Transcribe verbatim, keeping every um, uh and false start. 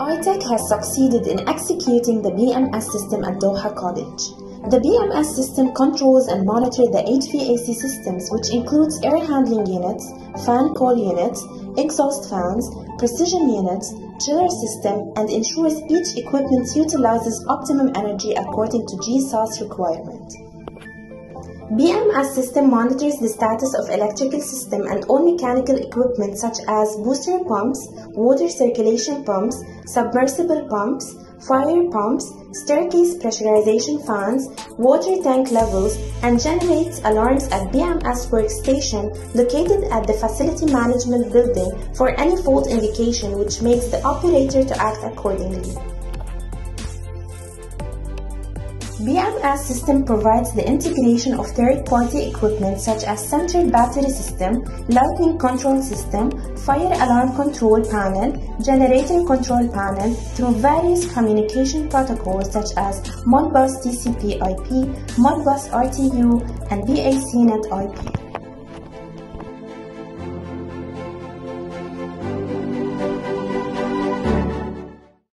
I-Tech has succeeded in executing the B M S system at Doha College. The B M S system controls and monitors the H V A C systems, which includes air handling units, fan coil units, exhaust fans, precision units, chiller system, and ensures each equipment utilizes optimum energy according to G S A S requirement. B M S system monitors the status of electrical system and all mechanical equipment such as booster pumps, water circulation pumps, submersible pumps, fire pumps, staircase pressurization fans, water tank levels, and generates alarms at B M S workstation located at the facility management building for any fault indication, which makes the operator to act accordingly. B M S system provides the integration of third-party equipment such as central battery system, lighting control system, fire alarm control panel, generator control panel through various communication protocols such as Modbus T C P I P, Modbus R T U, and B A C net I P.